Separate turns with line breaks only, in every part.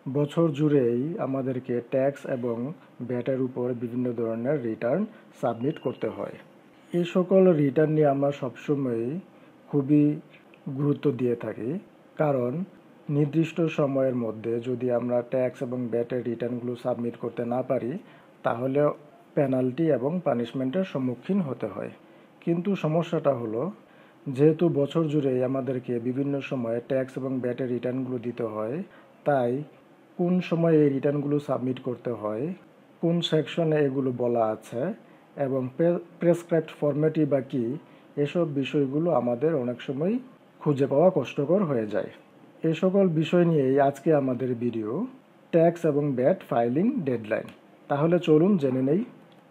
বছর জুড়েই আমাদেরকে ট্যাক্স এবং ভ্যাটের উপর বিভিন্ন ধরনের রিটার্ন সাবমিট করতে হয়। এই সকল রিটার্ন নিয়ে আমরা সবসময়ই খুবই গুরুত্ব দিয়ে থাকি, কারণ নির্দিষ্ট সময়ের মধ্যে যদি আমরা ট্যাক্স এবং ভ্যাটের রিটার্নগুলো সাবমিট করতে না পারি, তাহলে পেনাল্টি এবং পানিশমেন্টের সম্মুখীন হতে হয়। কিন্তু সমস্যাটা হলো, যেহেতু বছর জুড়েই আমাদেরকে বিভিন্ন সময়ে ট্যাক্স এবং ভ্যাটের রিটার্নগুলো দিতে হয়, তাই কোন সময় এই রিটার্নগুলো সাবমিট করতে হয়, কোন সেকশনে এগুলো বলা আছে এবং প্রেসক্রাইবড ফরম্যাটই বা কী, এসব বিষয়গুলো আমাদের অনেক সময় খুঁজে পাওয়া কষ্টকর হয়ে যায়। এই সকল বিষয় নিয়েই আজকে আমাদের ভিডিও, ট্যাক্স এবং ভ্যাট ফাইলিং ডেডলাইন। তাহলে চলুন জেনে নেই।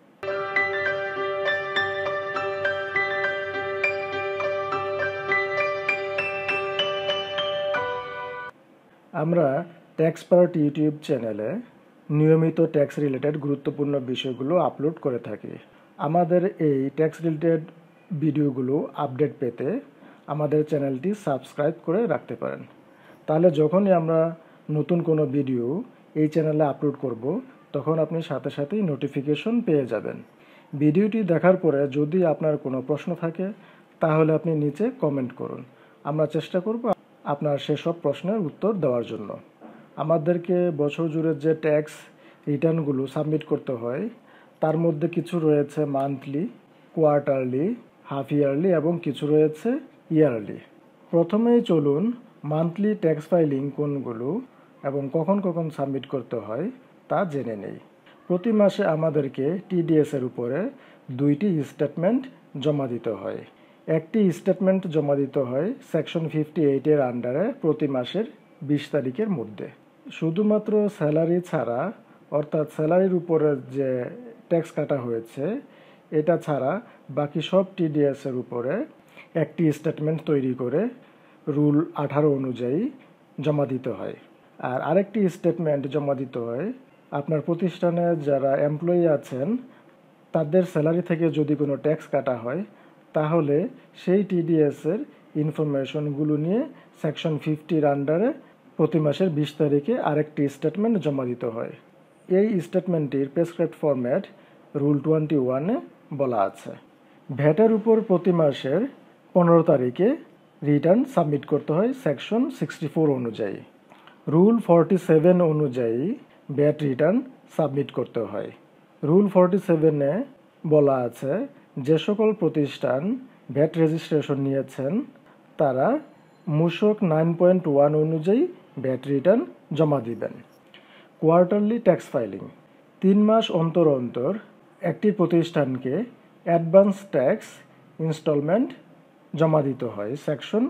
আমরা ট্যাক্সপার্ট ইউটিউব চ্যানেলে নিয়মিত ট্যাক্স রিলেটেড গুরুত্বপূর্ণ বিষয়গুলো আপলোড করে থাকি। আমাদের এই ট্যাক্স রিলেটেড ভিডিওগুলো আপডেট পেতে আমাদের চ্যানেলটি সাবস্ক্রাইব করে রাখতে পারেন। তাহলে যখনই আমরা নতুন কোনো ভিডিও এই চ্যানেলে আপলোড করব, তখন আপনি সাথে সাথেই নোটিফিকেশন পেয়ে যাবেন। ভিডিওটি দেখার পরে যদি আপনার কোনো প্রশ্ন থাকে, তাহলে আপনি নিচে কমেন্ট করুন। আমরা চেষ্টা করব আপনার সেসব প্রশ্নের উত্তর দেওয়ার জন্য। আমাদেরকে বছর জুড়ে যে ট্যাক্স রিটার্নগুলো সাবমিট করতে হয়, তার মধ্যে কিছু রয়েছে মান্থলি, কোয়ার্টারলি, হাফ ইয়ারলি এবং কিছু রয়েছে ইয়ারলি। প্রথমেই চলুন মান্থলি ট্যাক্স ফাইলিং কোনগুলো এবং কখন কখন সাবমিট করতে হয় তা জেনে নেই। প্রতি মাসে আমাদেরকে টিডিএসের উপরে 2টি স্টেটমেন্ট জমা দিতে হয়। একটি স্টেটমেন্ট জমা দিতে হয় সেকশন 58-এর আন্ডারে প্রতি মাসের 20 তারিখের মধ্যে। শুধুমাত্র স্যালারি ছাড়া, অর্থাৎ স্যালারির উপরে যে ট্যাক্স কাটা হয়েছে এটা ছাড়া বাকি সব টিডিএসের উপরে একটি স্টেটমেন্ট তৈরি করে রুল 18 অনুযায়ী জমা দিতে হয়। আর আরেকটি স্টেটমেন্ট জমা দিতে হয় আপনার প্রতিষ্ঠানে যারা এমপ্লয়ি আছেন, তাদের স্যালারি থেকে যদি কোনো ট্যাক্স কাটা হয়, তাহলে সেই টিডিএসের ইনফরমেশনগুলো নিয়ে সেকশন 50-র আন্ডারে প্রতি মাসের 20 তারিখে আরেকটি স্টেটমেন্ট জমা দিতে হয়। এই স্টেটমেন্টটির প্রেসক্রাইবড ফরম্যাট রুল 21-এ বলা আছে। ভ্যাটের উপর প্রতি মাসের 15 তারিখে রিটার্ন সাবমিট করতে হয় সেকশন 64 অনুযায়ী। রুল 47 অনুযায়ী ভ্যাট রিটার্ন সাবমিট করতে হয়। রুল 47-এ বলা আছে, যে সকল প্রতিষ্ঠান ভ্যাট রেজিস্ট্রেশন নিয়েছেন তারা মূসক 9.1 অনুযায়ী ভ্যাট রিটার্ন জমা দিবেন। কোয়ার্টারলি ট্যাক্স ফাইলিং 3 মাস অন্তর অন্তর একটি প্রতিষ্ঠানকে অ্যাডভান্স ট্যাক্স ইনস্টলমেন্ট জমা দিতে হয় সেকশন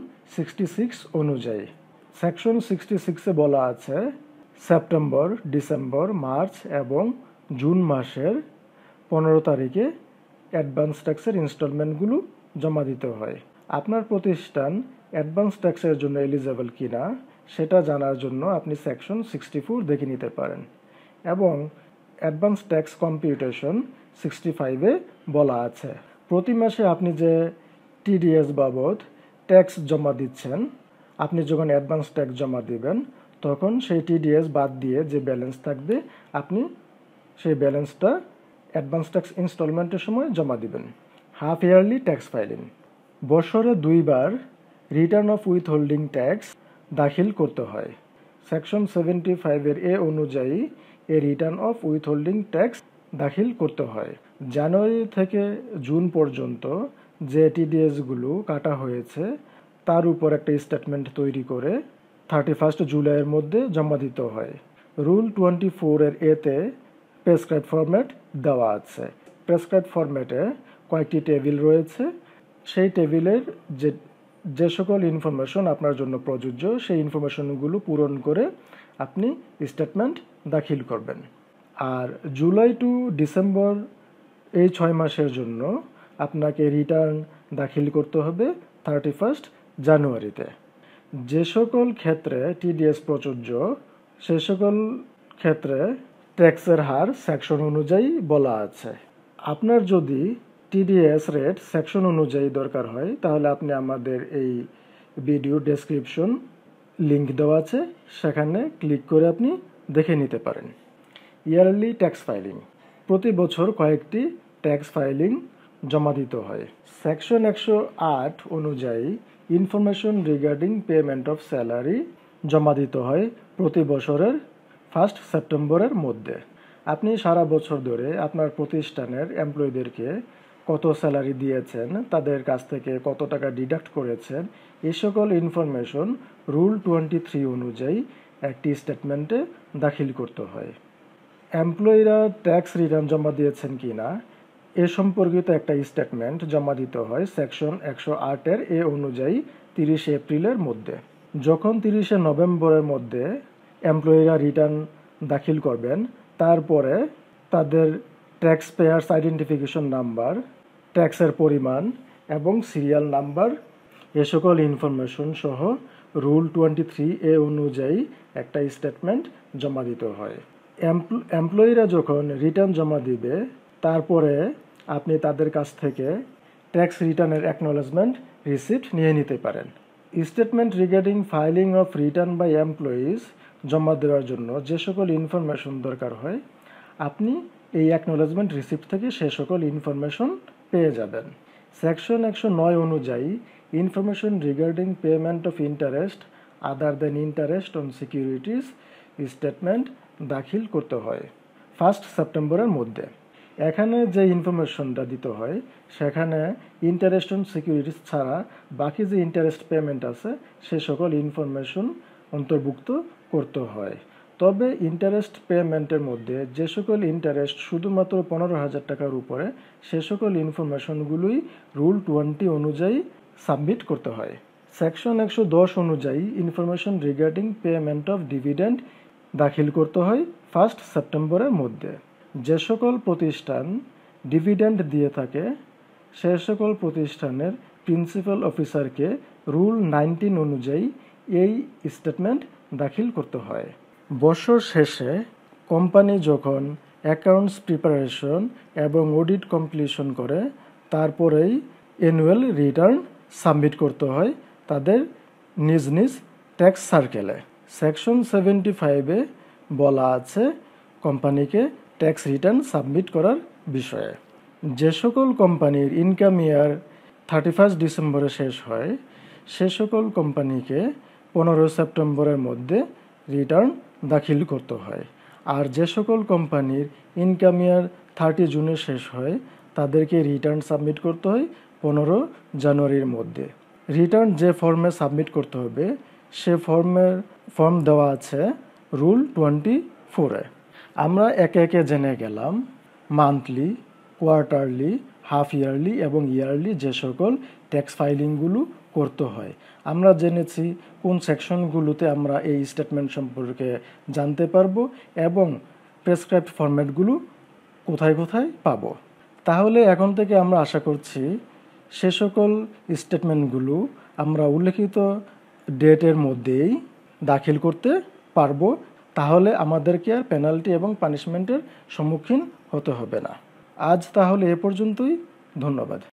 66 অনুযায়ী। সেকশন 66-এ বলা আছে, সেপ্টেম্বর, ডিসেম্বর, মার্চ এবং জুন মাসের 15 তারিখে অ্যাডভান্স ট্যাক্সের ইনস্টলমেন্টগুলো জমা দিতে হয়। আপনার প্রতিষ্ঠান অ্যাডভান্স ট্যাক্সের জন্য এলিজেবল কিনা সেটা জানার জন্য আপনি সেকশন 64 দেখে নিতে পারেন। এবং অ্যাডভান্স ট্যাক্স কম্পিউটেশন 65-এ বলা আছে, প্রতি মাসে আপনি যে টিডিএস বাবদ ট্যাক্স জমা দিচ্ছেন, আপনি যখন অ্যাডভান্স ট্যাক্স জমা দিবেন, তখন সেই টিডিএস বাদ দিয়ে যে ব্যালেন্স থাকবে, আপনি সেই ব্যালেন্সটা অ্যাডভান্স ট্যাক্স ইনস্টলমেন্টের সময় জমা দিবেন। হাফ ইয়ারলি ট্যাক্স ফাইলিং বছরে 2 বার রিটার্ন অফ উইথহোল্ডিং ট্যাক্স দাখিল করতে হয়। সেকশন 75-এর এ অনুযায়ী এই রিটার্ন অফ উইথহোল্ডিং ট্যাক্স দাখিল করতে হয়। জানুয়ারি থেকে জুন পর্যন্ত যে টিডিএসগুলো কাটা হয়েছে তার উপর একটা স্টেটমেন্ট তৈরি করে 31 জুলাইয়ের মধ্যে জমা দিতে হয়। রুল 24-এর এতে প্রেসক্রাইব ফরম্যাট দেওয়া আছে। প্রেসক্রাইব ফরম্যাটে কয়েকটি টেবিল রয়েছে। সেই টেবিলের যে সকল ইনফরমেশন আপনার জন্য প্রযোজ্য, সেই ইনফরমেশনগুলো পূরণ করে আপনি স্টেটমেন্ট দাখিল করবেন। আর জুলাই টু ডিসেম্বর এই 6 মাসের জন্য আপনাকে রিটার্ন দাখিল করতে হবে 31 জানুয়ারিতে। যে সকল ক্ষেত্রে টিডিএস প্রযোজ্য, সে সকল ক্ষেত্রে ট্যাক্সের হার সেকশন অনুযায়ী বলা আছে। আপনার যদি টিডিএস রেট সেকশন অনুযায়ী দরকার হয়, তাহলে আপনি আমাদের এই ভিডিও ডেসক্রিপশন লিংক দেওয়া আছে, সেখানে ক্লিক করে আপনি দেখে নিতে পারেন। ইয়ারলি ট্যাক্স ফাইলিং, প্রতি বছর কয়েকটি ট্যাক্স ফাইলিং জমা দিতে হয়। সেকশন 108 অনুযায়ী information regarding payment of salary জমা দিতে হয় প্রতি বছরের 1 সেপ্টেম্বরের মধ্যে। আপনি সারা বছর ধরে আপনার প্রতিষ্ঠানের এমপ্লয়ীদেরকে কত স্যালারি দিয়েছেন, তাদের কাছ থেকে কত টাকা ডিডাক্ট করেছেন, এই সকল ইনফরমেশন রুল 23 অনুযায়ী একটি স্টেটমেন্টে দাখিল করতে হয়। এমপ্লয়িরা ট্যাক্স রিটার্ন জমা দিয়েছেন কিনা এ সম্পর্কিত একটা স্টেটমেন্ট জমা দিতে হয় সেকশন 108 এ অনুযায়ী 30 এপ্রিলের মধ্যে। যখন 30 নভেম্বরের মধ্যে এমপ্লয়িরা রিটার্ন দাখিল করবেন, তারপরে তাদের ট্যাক্স পেয়ার্স আইডেন্টিফিকেশন নাম্বার, ট্যাক্সের পরিমাণ এবং সিরিয়াল নাম্বার এ সকল ইনফরমেশন সহ রুল 23 এ অনুযায়ী একটা স্টেটমেন্ট জমা দিতে হয়। এমপ্লয়িরা যখন রিটার্ন জমা দিবে, তারপরে আপনি তাদের কাছ থেকে ট্যাক্স রিটার্নের অ্যাকনোলেজমেন্ট রিসিপ্ট নিয়ে নিতে পারেন। Statement regarding filing of return by employees জমা দেওয়ার জন্য যে সকল ইনফরমেশন দরকার হয়, আপনি এই অ্যাকনোলেজমেন্ট রিসিপ্ট থেকে সে সকল ইনফরমেশন পেয়ে যাবেন। সেকশন 109 অনুযায়ী information regarding payment of interest other than interest on securities statement দাখিল করতে হয় 1 সেপ্টেম্বরের মধ্যে। এখানে যে ইনফরমেশনটা দিতে হয়, সেখানে ইন্টারেস্ট অন সিকিউরিটিজ ছাড়া বাকি যে ইন্টারেস্ট পেমেন্ট আছে সে সকল ইনফরমেশন অন্তর্ভুক্ত করতে হয়। তবে ইন্টারেস্ট পেমেন্টের মধ্যে যে সকল ইন্টারেস্ট শুধুমাত্র 15,000 টাকার উপরে, সে সকল ইনফরমেশনগুলোই রুল 20 অনুযায়ী সাবমিট করতে হয়। সেকশন 110 অনুযায়ী information regarding payment of dividend দাখিল করতে হয় 1 সেপ্টেম্বরের মধ্যে। যে সকল প্রতিষ্ঠান ডিভিডেন্ড দিয়ে থাকে, সে সকল প্রতিষ্ঠানের প্রিন্সিপাল অফিসারকে রুল 19 অনুযায়ী এই স্টেটমেন্ট দাখিল করতে হয়। বছর শেষে কোম্পানি যখন অ্যাকাউন্টস প্রিপারেশন এবং অডিট কমপ্লিশন করে, তারপরেই অ্যানুয়াল রিটার্ন সাবমিট করতে হয় তাদের নিজ নিজ ট্যাক্স সার্কেলে। সেকশন 75-এ বলা আছে কোম্পানিকে ট্যাক্স রিটার্ন সাবমিট করার বিষয়ে। যে সকল কোম্পানির ইনকাম ইয়ার 31 ডিসেম্বরে শেষ হয়, সে সকল কোম্পানিকে 15 সেপ্টেম্বরের মধ্যে রিটার্ন দাখিল করতে হয়। আর যে সকল কোম্পানির ইনকাম ইয়ার 30 জুনে শেষ হয়, তাদেরকে রিটার্ন সাবমিট করতে হয় 15 জানুয়ারির মধ্যে। রিটার্ন যে ফর্মে সাবমিট করতে হবে, সে ফর্ম দেওয়া আছে রুল 24-এ। আমরা একে একে জেনে গেলাম মান্থলি, কোয়ার্টারলি, হাফ ইয়ারলি এবং ইয়ারলি যে সকল ট্যাক্স ফাইলিংগুলো করতে হয়। আমরা জেনেছি কোন সেকশনগুলোতে আমরা এই স্টেটমেন্ট সম্পর্কে জানতে পারবো এবং প্রেসক্রাইবড ফরম্যাটগুলো কোথায় কোথায় পাবো। তাহলে এখন থেকে আমরা আশা করছি সে সকল স্টেটমেন্টগুলো আমরা উল্লেখিত ডেটের মধ্যেই দাখিল করতে পারবো। তাহলে আমাদেরকে আর পেনাল্টি এবং পানিশমেন্টের সম্মুখীন হতে হবে না। আজ তাহলে এ পর্যন্তই। ধন্যবাদ।